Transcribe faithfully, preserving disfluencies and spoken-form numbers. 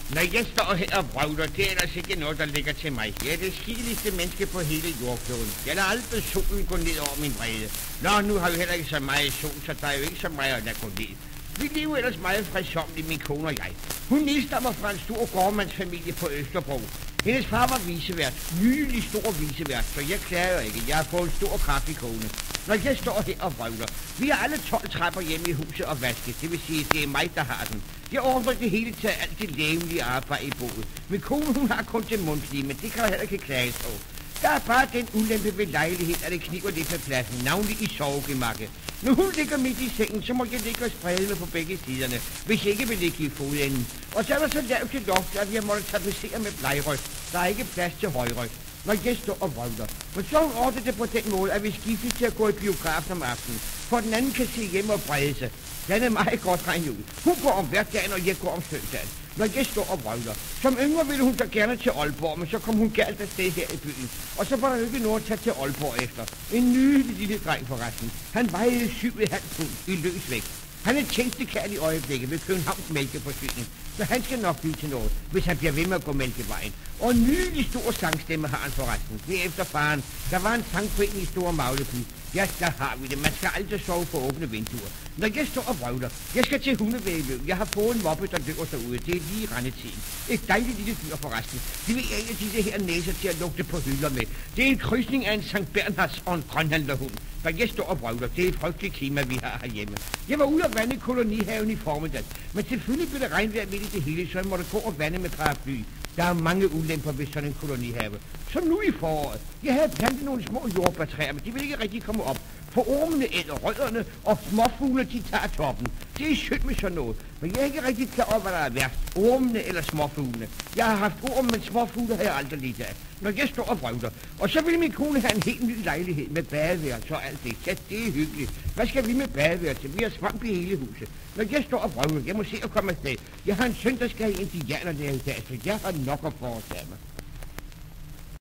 Når jeg står her og vrøvler, det er ellers ikke noget, der ligger til mig. Jeg er det skideligste menneske på hele jordkloden. Jeg lader aldrig solen gå ned over min vrede. Nå, nu har vi heller ikke så meget sol, så der er jo ikke så meget at lade gå ned. Vi lever ellers meget fredsomligt, min kone og jeg. Hun nedstammer fra en stor gårdmandsfamilie på Østerbro. Hendes far var vicevært, nylig stor vicevært, så jeg klager ikke. Jeg har fået en stor kaffekone. Når jeg står her og vrøvler, vi har alle tolv trapper hjemme i huset og vaske. Det vil sige, det er mig, der har den. Jeg ordner det hele til alt det lægelige arbejde i boet. Min kone, hun har kun det mundtlige, men det kan jeg heller ikke klage på. Der er bare den ulempe ved lejlighed, at det kniber lidt med pladsen, navnlig i sovegemakke. Når hun ligger midt i sengen, så må jeg ligge og sprede mig på begge siderne, hvis jeg ikke vil ligge i fodenden. Og så er der så lavt til loft, at jeg måtte tapetsere med blegryg. Der er ikke plads til højryg, når jeg står og vrøvler. Men så hun ordner det på den måde, at vi skifter til at gå i biografen om aftenen, for den anden kan se hjemme og brede sig. Den er meget godt regnet ud. Hun går om hverdagen, og jeg går om søndagen, når jeg står og vrøvler. Som yngre ville hun så gerne til Aalborg, men så kom hun galt afsted her i byen. Og så var der jo ikke noget at tage til Aalborg efter. En nydelig lille dreng forresten. Han vejede syv komma fem pund i løs vægt. Han er tjenestekærl i øjeblikket ved Københavns Mælkeforsyning, så han skal nok blive til noget, hvis han bliver ved med at gå mælkevejen. Og en nydelig stor sangstemme har han forresten. Det er efter faren. Der var en sangforening i Store Magleby. Ja, der har vi det. Man skal aldrig sove på åbne vinduer. Når jeg står og vrøvler, jeg skal til hundevægeløb. Jeg har fået en moppe, der løber derude. Det er lige rendetiden. Et dejligt lille dyr forresten. Det vil jeg en af disse her næser til at lugte på hylder med. Det er en krydsning af en Sankt Bernhards og en grønhandlerhund. Når jeg står og vrøvler, det er et frygteligt klima, vi har herhjemme. Jeg var ude og vande kolonihaven i formiddag, men selvfølgelig blev det regnvejr midt i det hele, så jeg måtte gå og vande med paraply. Der er mange ulemper ved sådan en kolonihave. Som nu i foråret. Jeg havde plantet nogle små jordbærtræer, men de vil ikke rigtig komme op. For ormene eller rødderne og småfugle, de tager toppen. Det er synd med sådan noget. Men jeg er ikke rigtig klar over, hvad der er værst. Ormene eller småfuglene. Jeg har haft orm, men småfugle har jeg aldrig lidt af. Når jeg står og vrøvler. Og så vil min kone have en helt ny lejlighed med badeværelse og alt det. Ja, det er hyggeligt. Hvad skal vi med badeværelse? Vi har svamp i hele huset. Når jeg står og vrøvler, jeg må se at komme afsted. Jeg har en søn, der skal have indianerlærer i dag, så jeg har nok at foretage mig.